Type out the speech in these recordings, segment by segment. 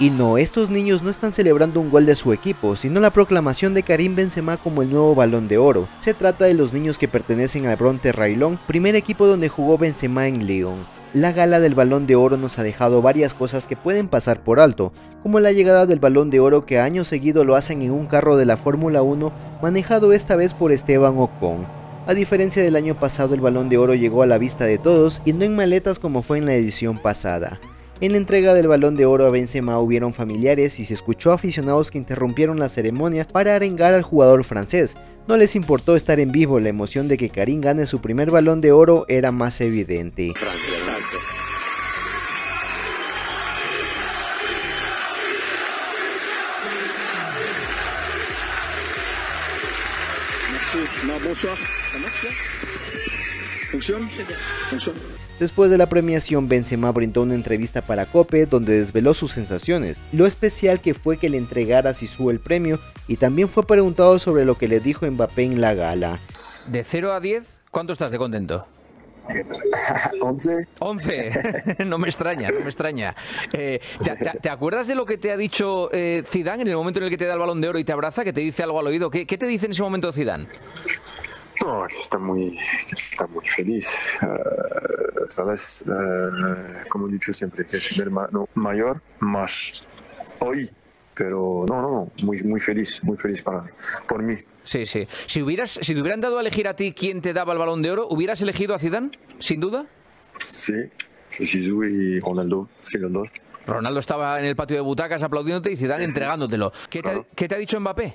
Y no, estos niños no están celebrando un gol de su equipo, sino la proclamación de Karim Benzema como el nuevo Balón de Oro. Se trata de los niños que pertenecen al Bron-Terraillon, primer equipo donde jugó Benzema en Lyon. La gala del Balón de Oro nos ha dejado varias cosas que pueden pasar por alto, como la llegada del Balón de Oro que año seguido lo hacen en un carro de la Fórmula 1, manejado esta vez por Esteban Ocon. A diferencia del año pasado, el Balón de Oro llegó a la vista de todos y no en maletas como fue en la edición pasada. En la entrega del Balón de Oro a Benzema hubieron familiares y se escuchó a aficionados que interrumpieron la ceremonia para arengar al jugador francés. No les importó estar en vivo, la emoción de que Karim gane su primer Balón de Oro era más evidente. Después de la premiación, Benzema brindó una entrevista para COPE donde desveló sus sensaciones, lo especial que fue que le entregara a Zizou el premio, y también fue preguntado sobre lo que le dijo Mbappé en la gala. De 0 a 10, ¿cuánto estás de contento? 11. 11, no me extraña, no me extraña. ¿Te acuerdas de lo que te ha dicho Zidane en el momento en el que te da el Balón de Oro y te abraza, que te dice algo al oído? ¿Qué te dice en ese momento Zidane? No, que está muy feliz, ¿sabes? Como he dicho siempre, que es el hermano mayor, más hoy, pero no, muy feliz por mí. Sí. Si te hubieran dado a elegir a ti quién te daba el Balón de Oro, ¿hubieras elegido a Zidane, sin duda? Sí, Zizou y Ronaldo, sí, los dos. Ronaldo estaba en el patio de butacas aplaudiéndote y Zidane entregándotelo. ¿Qué te ha dicho Mbappé?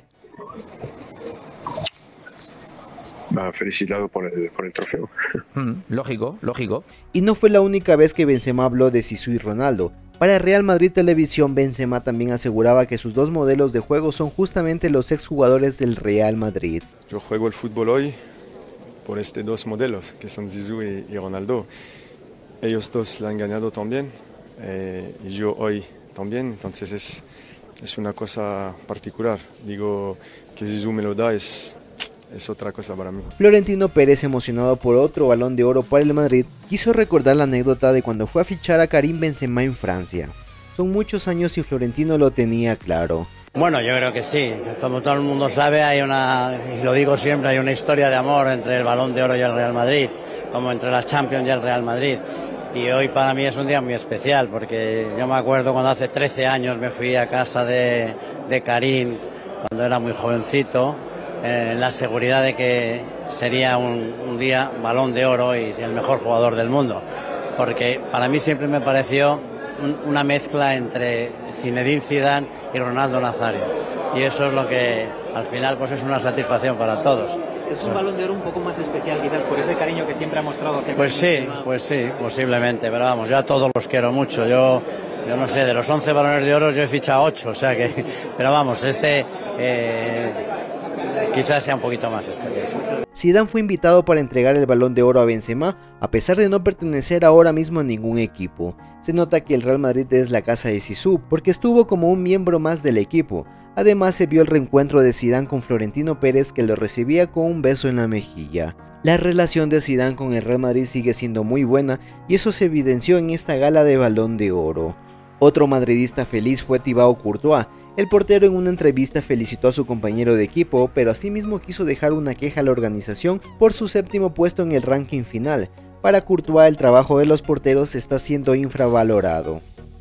Me ha felicitado por el trofeo. Lógico. Y no fue la única vez que Benzema habló de Zizou y Ronaldo. Para Real Madrid Televisión, Benzema también aseguraba que sus dos modelos de juego son justamente los exjugadores del Real Madrid. Yo juego el fútbol hoy por estos dos modelos, que son Zizou y Ronaldo. Ellos dos la han ganado también, y yo hoy también, entonces es una cosa particular. Digo que Zizou me lo da, es otra cosa para mí. Florentino Pérez, emocionado por otro Balón de Oro para el Madrid, quiso recordar la anécdota de cuando fue a fichar a Karim Benzema en Francia. Son muchos años y Florentino lo tenía claro. Bueno, yo creo que sí. Como todo el mundo sabe, y lo digo siempre, hay una historia de amor entre el Balón de Oro y el Real Madrid, como entre la Champions y el Real Madrid. Y hoy para mí es un día muy especial, porque yo me acuerdo cuando hace 13 años me fui a casa de Karim, cuando era muy jovencito, la seguridad de que sería un día Balón de Oro y el mejor jugador del mundo, porque para mí siempre me pareció una mezcla entre Zinedine Zidane y Ronaldo Nazario, y eso es lo que al final pues es una satisfacción para todos. Es un Balón de Oro un poco más especial, quizás por ese cariño que siempre ha mostrado hacia Pues sí, posiblemente, pero vamos, yo a todos los quiero mucho. Yo no sé, de los 11 Balones de Oro yo he fichado 8, o sea que, pero vamos, quizás sea un poquito más especial. Zidane fue invitado para entregar el Balón de Oro a Benzema, a pesar de no pertenecer ahora mismo a ningún equipo. Se nota que el Real Madrid es la casa de Zizou, porque estuvo como un miembro más del equipo. Además se vio el reencuentro de Zidane con Florentino Pérez, que lo recibía con un beso en la mejilla. La relación de Zidane con el Real Madrid sigue siendo muy buena, y eso se evidenció en esta gala de Balón de Oro. Otro madridista feliz fue Thibaut Courtois. El portero en una entrevista felicitó a su compañero de equipo, pero asimismo quiso dejar una queja a la organización por su séptimo puesto en el ranking final. Para Courtois, el trabajo de los porteros está siendo infravalorado.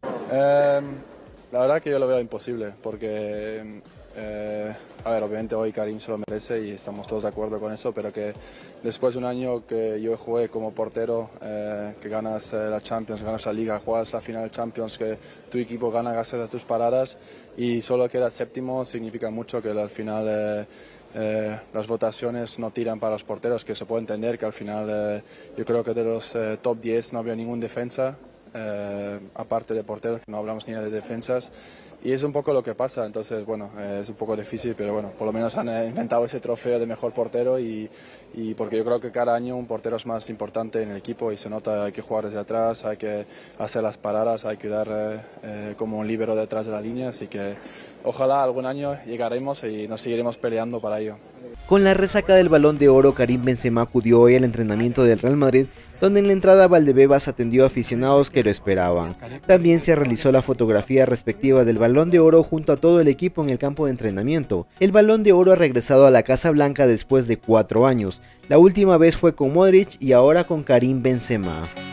La verdad que yo lo veo imposible, porque obviamente hoy Karim se lo merece y estamos todos de acuerdo con eso, pero que después de un año que yo jugué como portero, que ganas la Champions, ganas la Liga, juegas la final Champions, que tu equipo gana gracias a tus paradas y solo quedas séptimo, significa mucho que al final las votaciones no tiran para los porteros, que se puede entender que al final yo creo que de los top 10 no había ningún defensa, aparte de porteros, que no hablamos ni de defensas. Y es un poco lo que pasa, entonces bueno, es un poco difícil, pero bueno, por lo menos han inventado ese trofeo de mejor portero y porque yo creo que cada año un portero es más importante en el equipo y se nota, hay que jugar desde atrás, hay que hacer las paradas, hay que dar como un líbero detrás de la línea, así que ojalá algún año llegaremos y nos seguiremos peleando para ello. Con la resaca del Balón de Oro, Karim Benzema acudió hoy al entrenamiento del Real Madrid, donde en la entrada Valdebebas atendió a aficionados que lo esperaban. También se realizó la fotografía respectiva del Balón de Oro junto a todo el equipo en el campo de entrenamiento. El Balón de Oro ha regresado a la Casa Blanca después de 4 años. La última vez fue con Modric y ahora con Karim Benzema.